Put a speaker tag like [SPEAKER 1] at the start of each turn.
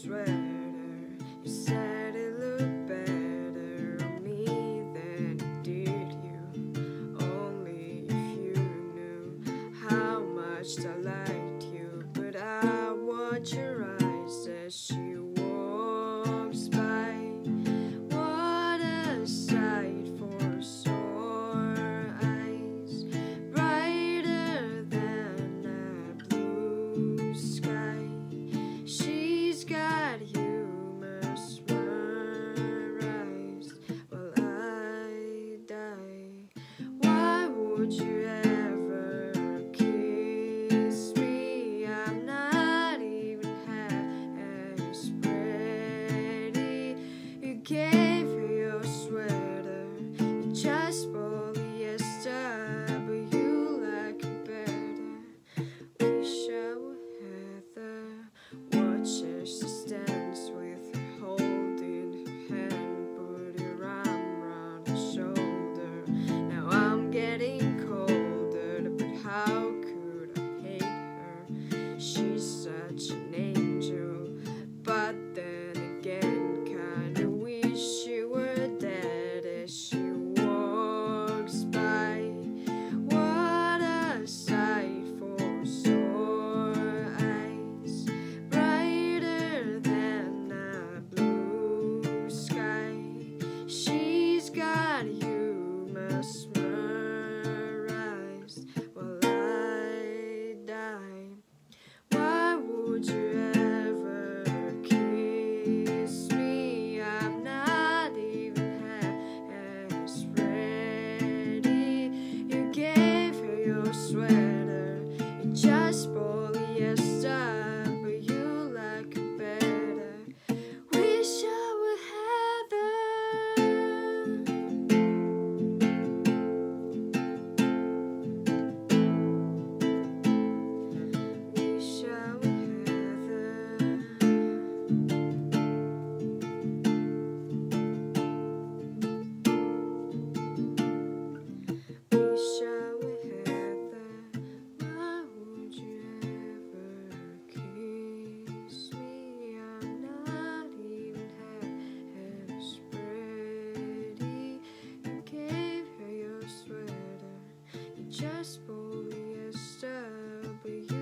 [SPEAKER 1] sweater. You said it looked better on me than it did you. Only if you knew how much I liked you. But I watch your eyes as she walks by. What a sight for sore eyes, brighter than a blue sky. She's got you mesmerized while I die. Why would you ever kiss me? I'm not even half as pretty. You gave her your sweater, you just polyester, but you like it better. Wish I were Heather. Watch as she stands with her holding her hand, put her arm around her shoulder. Now I'm getting colder, but how could I hate her? She's such an angel, but then again, kinda wish she were dead as she walks by. What a sight for sore eyes, brighter than a blue sky. She's got you mesmerized while I die. Why would you ever kiss me? I'm not even half as ready. You gave her your sweater, you just polyester, but you like it better. Wish I were Heather. Wish I were Heather. Wish I were Heather. Why would you ever kiss me? I'm not even half as pretty. You gave her your sweater, you just polyester, but